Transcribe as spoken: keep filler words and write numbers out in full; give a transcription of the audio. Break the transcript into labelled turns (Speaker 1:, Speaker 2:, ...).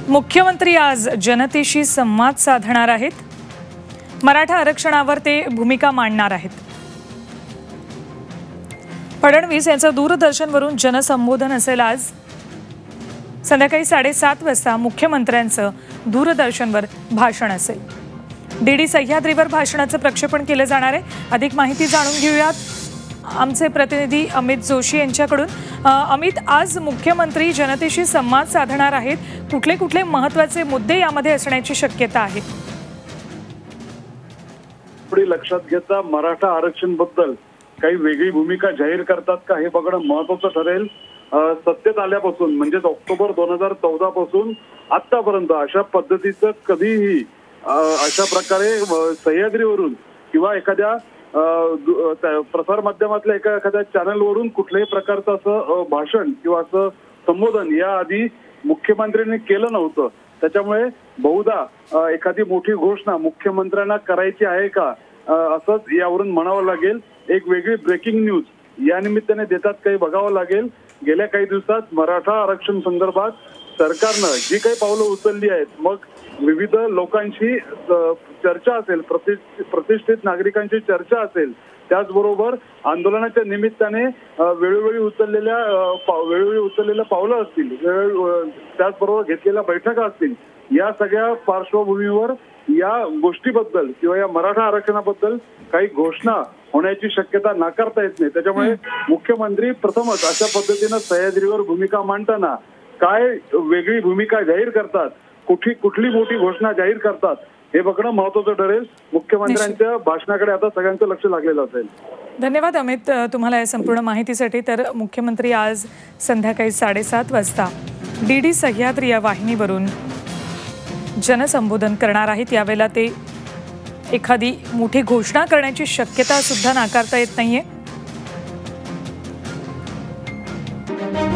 Speaker 1: मुख्यमंत्री आज जनतेशी संवाद साधणार आहेत। मराठा आरक्षणावर ते भूमिका मांडणार आहेत। फडणवीस यांचं दूरदर्शनवरून जनसंबोधन असेल। आज संध्याकाळी साडेसात वाजता मुख्यमंत्र्यांचं दूरदर्शनवर भाषण असेल। डीडी सह्याद्रीवर भाषणाचं प्रक्षेपण केलं जाणार आहे। अधिक माहिती जाणून घेऊयात आमचे प्रतिनिधी अमित जोशी यांच्याकडून। अमित, आज मुख्यमंत्री जनतेशी संवाद साधणार आहेत। कुठले कुठले महत्त्वाचे मुद्दे यामध्ये असण्याची शक्यता आहे?
Speaker 2: पुढे लक्षात घेता मराठा आरक्षण बद्दल काही वेगळी भूमिका जाहीर करतात का हे बघणं महत्त्वाचं ठरेल। सत्तेत आल्यापासून म्हणजेच ऑक्टोबर दोन हजार चौदा पासून आतापर्यंत अशा पद्धतीचं कधीही अशा प्रकारे सह्याद्रीवरून किंवा एखाद्या प्रसार माध्यमातल्या एका एखाद्या चॅनलवरून कुठल्याही प्रकारचं असं भाषण किंवा असं संबोधन याआधी मुख्यमंत्र्यांनी केलं नव्हतं। त्याच्यामुळे बहुधा एखादी मोठी घोषणा मुख्यमंत्र्यांना करायची आहे का असंच यावरून म्हणावं लागेल। एक वेगळी ब्रेकिंग न्यूज या निमित्ताने देतात काही बघावं लागेल। गेल्या काही दिवसात मराठा आरक्षण संदर्भात सरकारनं जी काही पावलं उचलली आहेत, मग विविध लोकांशी चर्चा असेल, प्रतिष्ठित नागरिकांची चर्चा असेल, त्याचबरोबर आंदोलनाच्या निमित्ताने वेळोवेळी उचललेल्या वेळोवेळी उचललेल्या पावलं असतील, त्याचबरोबर घेतलेल्या बैठका असतील, या सगळ्या पार्श्वभूमीवर या गोष्टीबद्दल किंवा या मराठा आरक्षणाबद्दल काही घोषणा होण्याची शक्यता नाकारता येत नाही। त्याच्यामुळे मुख्यमंत्री प्रथमच अशा पद्धतीनं सह्याद्रीवर भूमिका मांडताना काय वेगळी भूमिका जाहीर करतात, कुठली कुठली मोठी घोषणा जाहीर करतात हे बघणं महत्त्वाचं ठरेल। मुख्यमंत्र्यांच्या भाषणाकडे आता सगळ्यांचं लक्ष लागलेलं असेल।
Speaker 1: धन्यवाद अमित तुम्हाला या संपूर्ण माहितीसाठी। तर मुख्यमंत्री आज संध्याकाळी साडेसात वाजता डीडी सह्याद्री या वाहिनीवरून जनसंबोधन करणार आहेत। यावेळेला ते एखादी मोठी घोषणा करण्याची शक्यता सुद्धा नाकारता येत नाहीये।